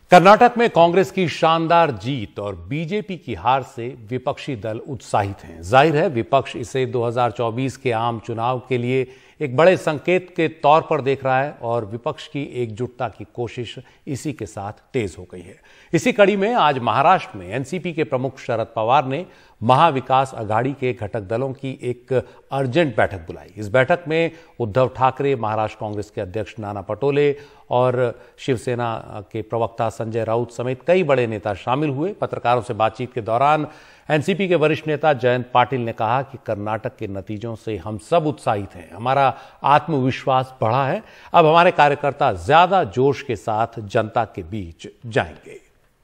कर्नाटक में कांग्रेस की शानदार जीत और बीजेपी की हार से विपक्षी दल उत्साहित हैं। जाहिर है विपक्ष इसे 2024 के आम चुनाव के लिए एक बड़े संकेत के तौर पर देख रहा है और विपक्ष की एकजुटता की कोशिश इसी के साथ तेज हो गई है। इसी कड़ी में आज महाराष्ट्र में एनसीपी के प्रमुख शरद पवार ने महाविकास अघाड़ी के घटक दलों की एक अर्जेंट बैठक बुलाई। इस बैठक में उद्धव ठाकरे, महाराष्ट्र कांग्रेस के अध्यक्ष नाना पटोले और शिवसेना के प्रवक्ता संजय राउत समेत कई बड़े नेता शामिल हुए। पत्रकारों से बातचीत के दौरान एनसीपी के वरिष्ठ नेता जयंत पाटिल ने कहा कि कर्नाटक के नतीजों से हम सब उत्साहित हैं, हमारा आत्मविश्वास बढ़ा है, अब हमारे कार्यकर्ता ज्यादा जोश के साथ जनता के बीच जाएंगे।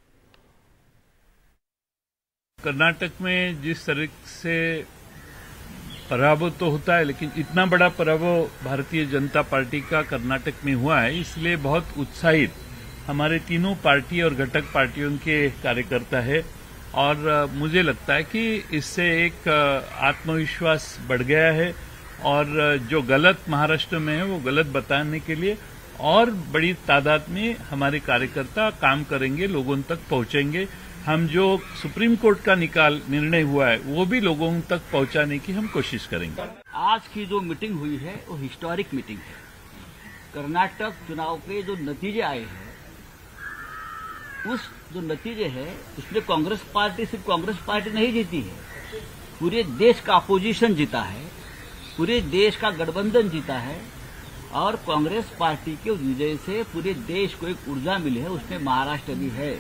कर्नाटक में जिस तरह से पराभव तो होता है, लेकिन इतना बड़ा पराभव भारतीय जनता पार्टी का कर्नाटक में हुआ है, इसलिए बहुत उत्साहित हमारे तीनों पार्टी और घटक पार्टियों के कार्यकर्ता है। और मुझे लगता है कि इससे एक आत्मविश्वास बढ़ गया है और जो गलत महाराष्ट्र में है वो गलत बताने के लिए और बड़ी तादाद में हमारे कार्यकर्ता काम करेंगे, लोगों तक पहुंचेंगे। हम जो सुप्रीम कोर्ट का निर्णय हुआ है वो भी लोगों तक पहुंचाने की हम कोशिश करेंगे। आज की जो मीटिंग हुई है वो हिस्टोरिक मीटिंग है। कर्नाटक चुनाव के जो नतीजे आए हैं, उस जो नतीजे है उसमें कांग्रेस पार्टी सिर्फ कांग्रेस पार्टी नहीं जीती है, पूरे देश का अपोजिशन जीता है, पूरे देश का गठबंधन जीता है और कांग्रेस पार्टी के विजय से पूरे देश को एक ऊर्जा मिली है, उसमें महाराष्ट्र भी है।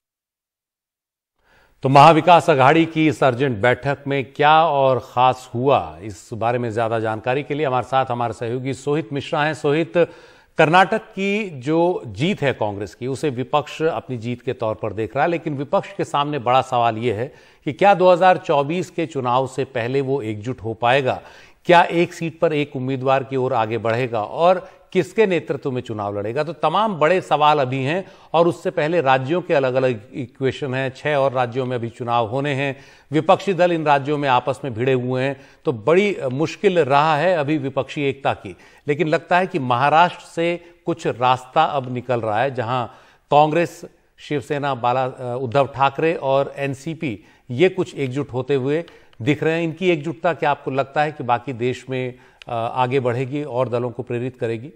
तो महाविकास अघाड़ी की इस अर्जेंट बैठक में क्या और खास हुआ, इस बारे में ज्यादा जानकारी के लिए हमारे साथ हमारे सहयोगी सोहित मिश्रा हैं। सोहित, कर्नाटक की जो जीत है कांग्रेस की, उसे विपक्ष अपनी जीत के तौर पर देख रहा है, लेकिन विपक्ष के सामने बड़ा सवाल यह है कि क्या 2024 के चुनाव से पहले वो एकजुट हो पाएगा? क्या एक सीट पर एक उम्मीदवार की ओर आगे बढ़ेगा और किसके नेतृत्व में चुनाव लड़ेगा? तो तमाम बड़े सवाल अभी हैं और उससे पहले राज्यों के अलग अलग इक्वेशन हैं। 6 और राज्यों में अभी चुनाव होने हैं, विपक्षी दल इन राज्यों में आपस में भिड़े हुए हैं, तो बड़ी मुश्किल रहा है अभी विपक्षी एकता की। लेकिन लगता है कि महाराष्ट्र से कुछ रास्ता अब निकल रहा है, जहां कांग्रेस, शिवसेना, उद्धव ठाकरे और एनसीपी ये कुछ एकजुट होते हुए दिख रहे हैं। इनकी एकजुटता क्या आपको लगता है कि बाकी देश में आगे बढ़ेगी और दलों को प्रेरित करेगी?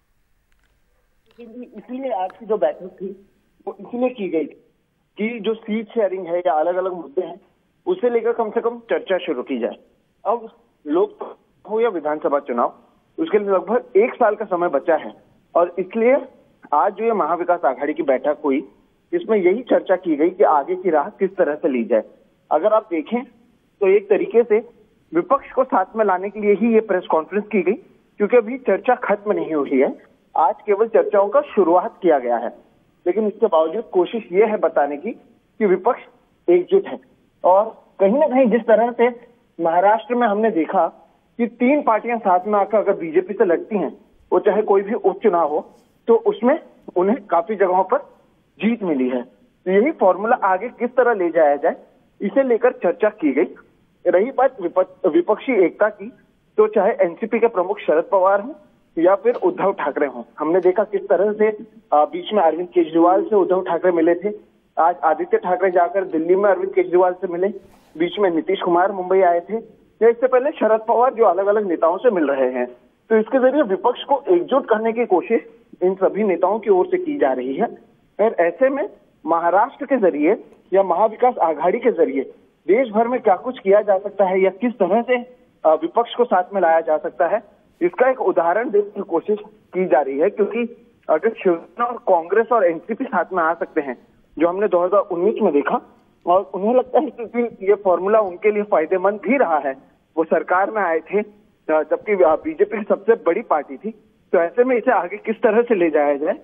इसलिए आज की जो बैठक थी वो इसलिए की गई कि जो सीट शेयरिंग है या अलग अलग मुद्दे हैं उसे लेकर कम से कम चर्चा शुरू की जाए। अब लोकसभा हो या विधानसभा चुनाव, उसके लिए लगभग 1 साल का समय बचा है और इसलिए आज जो ये महाविकास आघाड़ी की बैठक हुई, इसमें यही चर्चा की गई कि आगे की राह किस तरह से ली जाए। अगर आप देखें तो एक तरीके से विपक्ष को साथ में लाने के लिए ही ये प्रेस कॉन्फ्रेंस की गई, क्योंकि अभी चर्चा खत्म नहीं हुई है, आज केवल चर्चाओं का शुरुआत किया गया है। लेकिन इसके बावजूद कोशिश ये है बताने की कि विपक्ष एकजुट है और कहीं ना कहीं जिस तरह से महाराष्ट्र में हमने देखा कि 3 पार्टियां साथ में आकर अगर बीजेपी से लड़ती हैं, वो चाहे कोई भी उपचुनाव हो, तो उसमें उन्हें काफी जगहों पर जीत मिली है। तो यही फॉर्मूला आगे किस तरह ले जाया जाए, इसे लेकर चर्चा की गई। रही बात विपक्षी एकता की, तो चाहे एनसीपी के प्रमुख शरद पवार हों या फिर उद्धव ठाकरे हों, हमने देखा किस तरह से बीच में अरविंद केजरीवाल से उद्धव ठाकरे मिले थे, आज आदित्य ठाकरे जाकर दिल्ली में अरविंद केजरीवाल से मिले, बीच में नीतीश कुमार मुंबई आए थे, या इससे पहले शरद पवार जो अलग अलग नेताओं से मिल रहे हैं। तो इसके जरिए विपक्ष को एकजुट करने की कोशिश इन सभी नेताओं की ओर से की जा रही है और ऐसे में महाराष्ट्र के जरिए या महाविकास आघाड़ी के जरिए देश भर में क्या कुछ किया जा सकता है या किस तरह से विपक्ष को साथ में लाया जा सकता है, इसका एक उदाहरण देने की कोशिश की जा रही है। क्योंकि अगर शिवसेना और कांग्रेस और एनसीपी साथ में आ सकते हैं, जो हमने 2019 में देखा, और उन्हें लगता है कि ये फॉर्मूला उनके लिए फायदेमंद भी रहा है, वो सरकार में आए थे जबकि बीजेपी सबसे बड़ी पार्टी थी, तो ऐसे में इसे आगे किस तरह से ले जाया जाए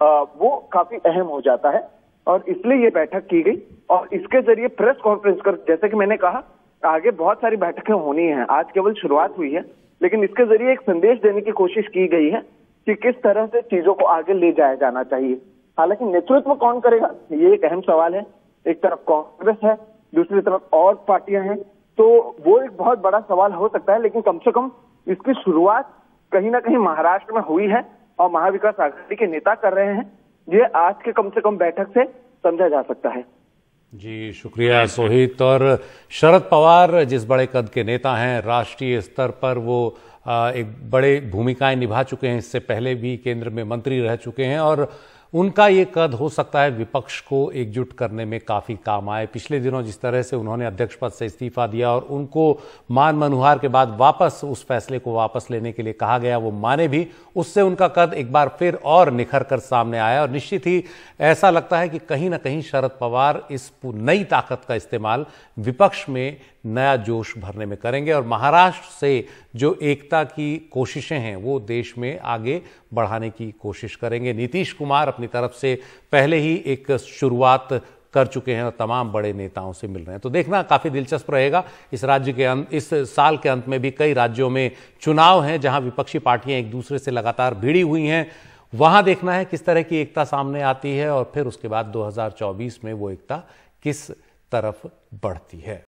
वो काफी अहम हो जाता है और इसलिए ये बैठक की गई। और इसके जरिए प्रेस कॉन्फ्रेंस कर, जैसे कि मैंने कहा, आगे बहुत सारी बैठकें होनी हैं, आज केवल शुरुआत हुई है, लेकिन इसके जरिए एक संदेश देने की कोशिश की गई है कि किस तरह से चीजों को आगे ले जाया जाना चाहिए। हालांकि नेतृत्व कौन करेगा, ये एक अहम सवाल है। एक तरफ कांग्रेस है, दूसरी तरफ और पार्टियां हैं, तो वो एक बहुत बड़ा सवाल हो सकता है। लेकिन कम से कम इसकी शुरुआत कहीं ना कहीं महाराष्ट्र में हुई है और महाविकास आघाड़ी के नेता कर रहे हैं। ये आज के कम से कम बैठक से समझा जा सकता है। जी शुक्रिया सोहित। और शरद पवार जिस बड़े कद के नेता हैं, राष्ट्रीय स्तर पर वो एक बड़े भूमिकाएं निभा चुके हैं, इससे पहले भी केंद्र में मंत्री रह चुके हैं और उनका ये कद हो सकता है विपक्ष को एकजुट करने में काफी काम आए। पिछले दिनों जिस तरह से उन्होंने अध्यक्ष पद से इस्तीफा दिया और उनको मान मनुहार के बाद वापस उस फैसले को वापस लेने के लिए कहा गया, वो माने भी, उससे उनका कद एक बार फिर और निखर कर सामने आया। और निश्चित ही ऐसा लगता है कि कहीं ना कहीं शरद पवार इस नई ताकत का इस्तेमाल विपक्ष में नया जोश भरने में करेंगे और महाराष्ट्र से जो एकता की कोशिशें हैं वो देश में आगे बढ़ाने की कोशिश करेंगे। नीतीश कुमार अपनी तरफ से पहले ही एक शुरुआत कर चुके हैं और तमाम बड़े नेताओं से मिल रहे हैं। तो देखना काफी दिलचस्प रहेगा। इस साल के अंत में भी कई राज्यों में चुनाव हैं जहां विपक्षी पार्टियां एक दूसरे से लगातार भिड़ी हुई हैं। वहां देखना है किस तरह की एकता सामने आती है और फिर उसके बाद 2024 में वो एकता किस तरफ बढ़ती है।